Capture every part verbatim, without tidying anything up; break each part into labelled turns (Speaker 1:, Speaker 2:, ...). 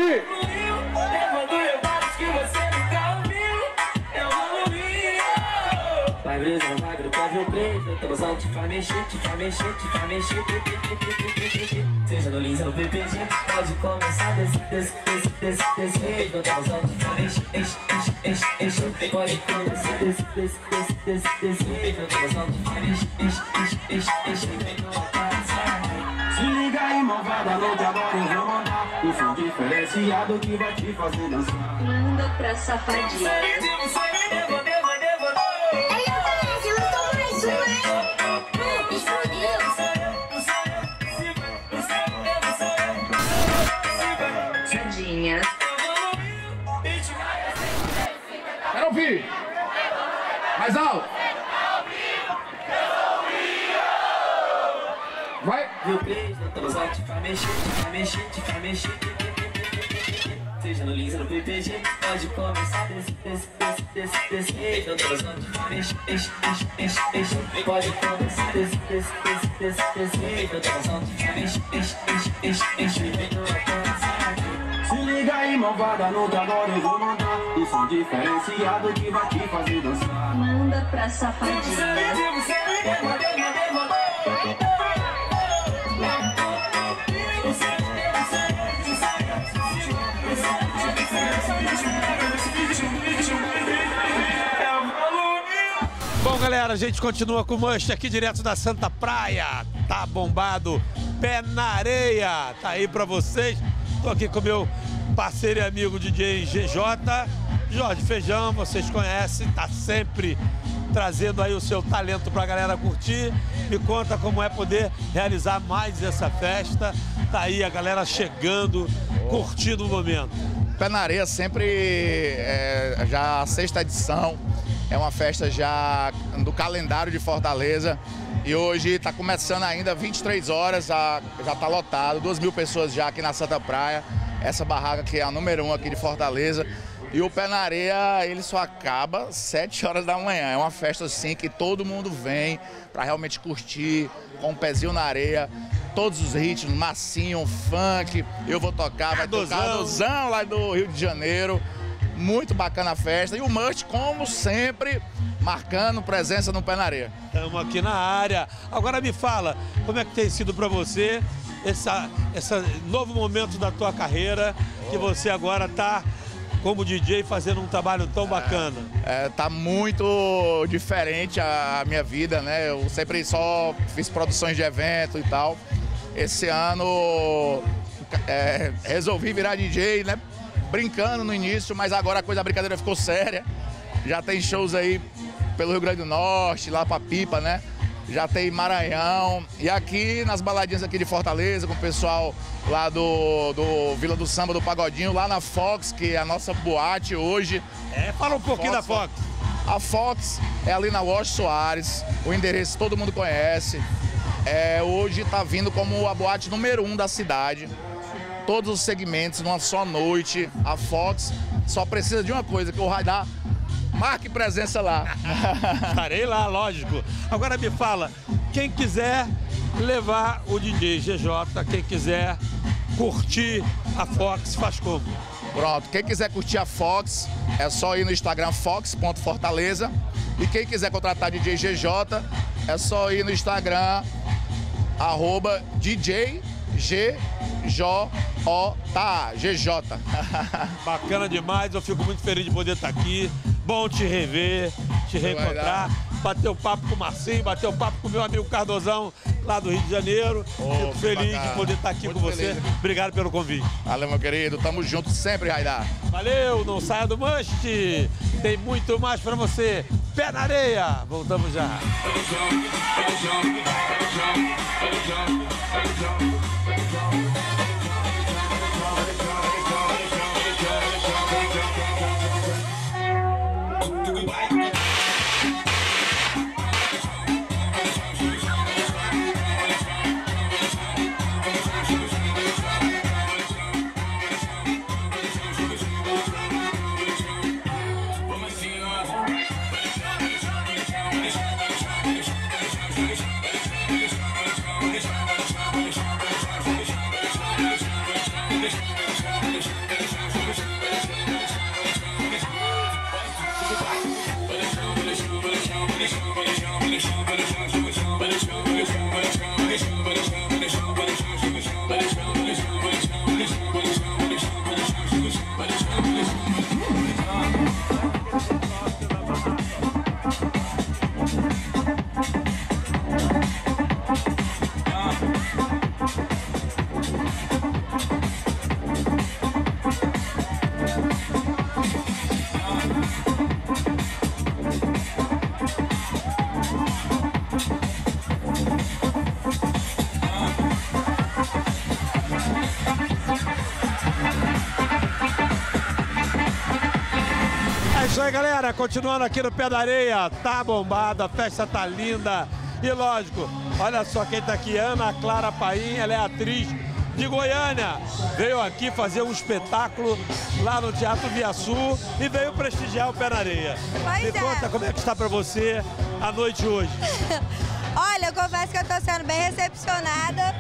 Speaker 1: ouvir.
Speaker 2: Vai brisa, magro, pode o preto. Tô gostando, te faz mexer, te faz mexer, te faz mexer. Seja no Lins ou no P P G, pode começar desse, desse, desse, desse, desse jeito. Tô gostando, te faz mexer, enche, enche, enche, enche. Pode começar desse, desse, desse, desse, desse jeito. Tô gostando, te faz mexer, enche, enche, enche, enche. Se liga aí, malvada, noite agora eu vou mandar o som diferenciado que vai te fazer dançar.
Speaker 3: Manda pra safadinha. Sadinha.
Speaker 1: Quero ouvir. Mais alto. Vai.
Speaker 2: Viu três, não tô gostando, te faz mexer, te faz mexer, te faz mexer. Seja no Lins ou no P P G, pode começar desse, desse, desse, desse, desse jeito. Não tô gostando, te faz mexer, enche, enche, enche, enche. Pode começar desse, desse, desse, desse, desse jeito. Não tô gostando, te faz mexer, enche, enche, enche, enche. Se liga aí, malvada, no que agora eu vou mandar o som diferenciado que vai te fazer dançar.
Speaker 3: Manda pra safadinha.
Speaker 4: Bom, galera, a gente continua com o Must aqui direto da Santa Praia. Tá bombado, pé na areia. Tá aí pra vocês. Tô aqui com meu parceiro e amigo D J G J, Jorge Feijão, vocês conhecem, tá sempre trazendo aí o seu talento pra galera curtir. Me conta como é poder realizar mais essa festa. Tá aí a galera chegando, curtindo o momento.
Speaker 5: Pé na Areia sempre é já a sexta edição, é uma festa já do calendário de Fortaleza e hoje está começando ainda vinte e três horas, já está lotado, duas mil pessoas já aqui na Santa Praia, essa barraca que é a número um aqui de Fortaleza. E o Pé na Areia, ele só acaba às sete horas da manhã. É uma festa assim que todo mundo vem para realmente curtir, com o pezinho na areia, todos os ritmos, massinho, funk, eu vou tocar, vai tocar Cardozão lá do Rio de Janeiro. Muito bacana a festa. E o Must, como sempre, marcando presença no Pé na Areia.
Speaker 4: Estamos aqui na área. Agora me fala, como é que tem sido para você esse essa novo momento da tua carreira, que você agora está como D J fazendo um trabalho tão bacana?
Speaker 5: É, é, tá muito diferente a minha vida, né? Eu sempre só fiz produções de evento e tal. Esse ano é, resolvi virar D J, né? Brincando no início, mas agora a coisa, a brincadeira ficou séria. Já tem shows aí pelo Rio Grande do Norte, lá pra Pipa, né? Já tem Maranhão. E aqui nas baladinhas aqui de Fortaleza, com o pessoal lá do, do Vila do Samba, do Pagodinho, lá na Fox, que é a nossa boate hoje.
Speaker 4: É, fala um pouquinho Fox, da Fox.
Speaker 5: A Fox é ali na Washington Soares, o endereço todo mundo conhece. É, hoje tá vindo como a boate número um da cidade. Todos os segmentos, numa só noite. A Fox só precisa de uma coisa, que o Raidar marque presença lá.
Speaker 4: Estarei lá, lógico. Agora me fala, quem quiser levar o D J G J, quem quiser curtir a Fox, faz como?
Speaker 5: Pronto, quem quiser curtir a Fox, é só ir no Instagram fox ponto fortaleza. E quem quiser contratar D J G J, é só ir no Instagram, arroba D J G J G J.
Speaker 4: Bacana demais, eu fico muito feliz de poder estar aqui. Bom te rever, te reencontrar, bater o papo com o Marcinho, bater o papo com o meu amigo Cardozão, lá do Rio de Janeiro. Oh, fico feliz bacana de poder estar aqui muito com feliz. Você. Obrigado pelo convite.
Speaker 5: Valeu, meu querido. Tamo junto sempre, Raidar.
Speaker 4: Valeu, não saia do Must. Tem muito mais pra você. Pé na Areia. Voltamos já. isso aí, galera. Continuando aqui no Pé da Areia. Tá bombado, a festa tá linda. E lógico, olha só quem tá aqui, Ana Clara Paim, ela é atriz de Goiânia. Veio aqui fazer um espetáculo lá no Teatro Via Sul e veio prestigiar o Pé na Areia.
Speaker 6: Pois
Speaker 4: Me
Speaker 6: é.
Speaker 4: conta como é que está pra você a noite hoje.
Speaker 6: Olha, eu confesso que eu tô sendo bem recepcionada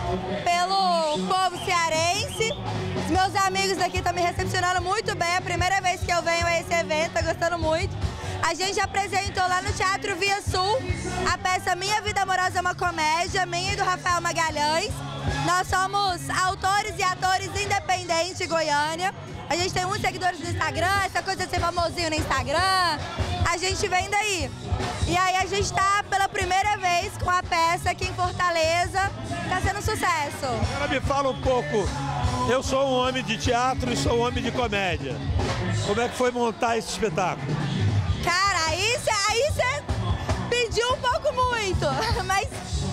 Speaker 6: pelo povo cearense. Os meus amigos aqui estão me recepcionando muito bem. É a primeira vez que eu venho a esse evento, tô gostando muito. A gente apresentou lá no Teatro Via Sul a peça Minha Vida Amorosa é uma Comédia, minha e do Rafael Magalhães. Nós somos autores e atores independentes de Goiânia. A gente tem muitos seguidores no Instagram, essa coisa de ser famosinho no Instagram. A gente vem daí. E aí a gente tá pela primeira vez com a peça aqui em Fortaleza. Tá sendo um sucesso.
Speaker 4: Agora me fala um pouco. Eu sou um homem de teatro e sou um homem de comédia. Como é que foi montar esse espetáculo?
Speaker 6: Cara, aí você pediu um pouco muito. Mas,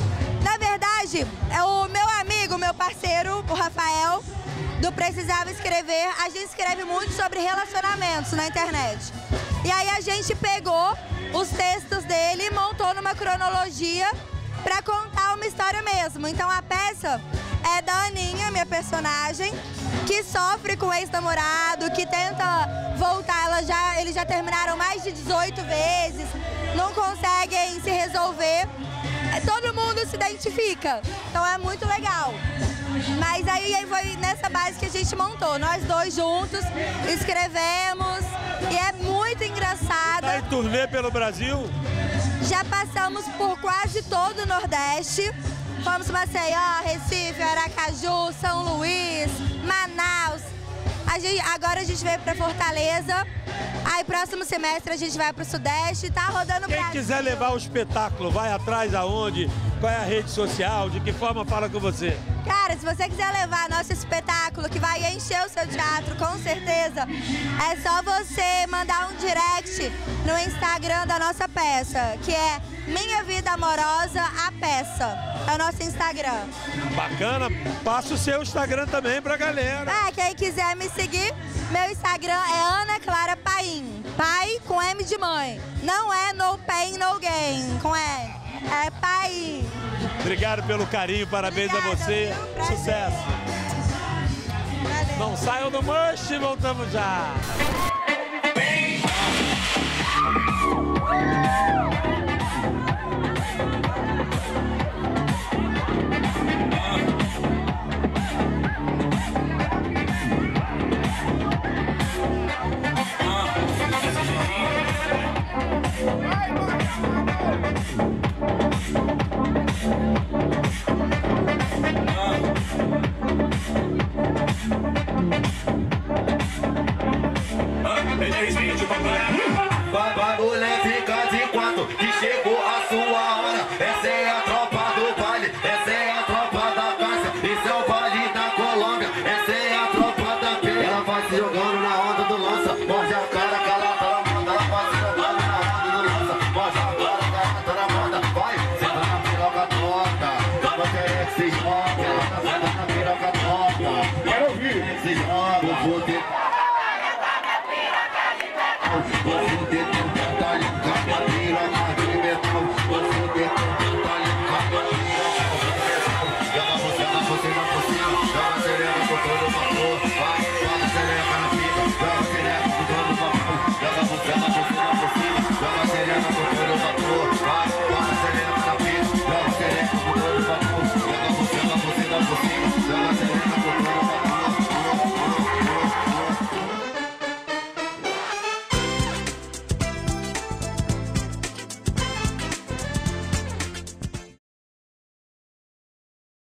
Speaker 6: na verdade, é o meu amigo, meu parceiro, o Rafael, do Precisava Escrever, a gente escreve muito sobre relacionamentos na internet. E aí a gente pegou os textos dele e montou numa cronologia para contar uma história mesmo. Então a peça é da Aninha, minha personagem, que sofre com o ex-namorado, que tenta voltar, ela já, eles já terminaram mais de dezoito vezes, não conseguem se resolver. Todo mundo se identifica, então é muito legal. Mas aí foi nessa base que a gente montou, nós dois juntos, escrevemos, e é muito engraçada.
Speaker 4: Tá em turnê pelo Brasil?
Speaker 6: Já passamos por quase todo o Nordeste. Fomos Maceió, Recife, Aracaju, São Luís, Manaus. A gente, agora a gente veio para Fortaleza. Aí próximo semestre a gente vai para o Sudeste. Tá rodando o
Speaker 4: Quem
Speaker 6: Brasil.
Speaker 4: quiser levar o espetáculo, vai atrás aonde? Qual é a rede social? De que forma fala com você?
Speaker 6: Cara, se você quiser levar nosso espetáculo, que vai encher o seu teatro, com certeza, é só você mandar um direct no Instagram da nossa peça, que é Minha Vida Amorosa, a peça. É o nosso Instagram.
Speaker 4: Bacana. Passa o seu Instagram também pra galera.
Speaker 6: É, quem quiser me seguir, meu Instagram é Ana Clara Paim. Pai com M de mãe. Não é no pain, no gain, com E. É Paim.
Speaker 4: Obrigado pelo carinho, parabéns
Speaker 6: Obrigada,
Speaker 4: a você.
Speaker 6: viu? Prazer.
Speaker 4: Sucesso.
Speaker 6: Valeu.
Speaker 4: Não saiam do Mush, voltamos já.
Speaker 2: Bagulho é ficar de quatro, que chegou a sua hora. Essa é a tropa do baile, essa é a tropa da casa. Esse é o baile da Colômbia, essa é a tropa da P. Ela vai se jogando na onda do lança, morde a cara, cala, tá na manda. Ela vai se jogando na onda do lança, morde a cara, cala, tá na manda. Vai, senta na piroca torta, vai querer que se joga. Ela tá sentando na piroca torta,
Speaker 1: Quero ouvir.
Speaker 2: se joga. Vou ter... Vou ter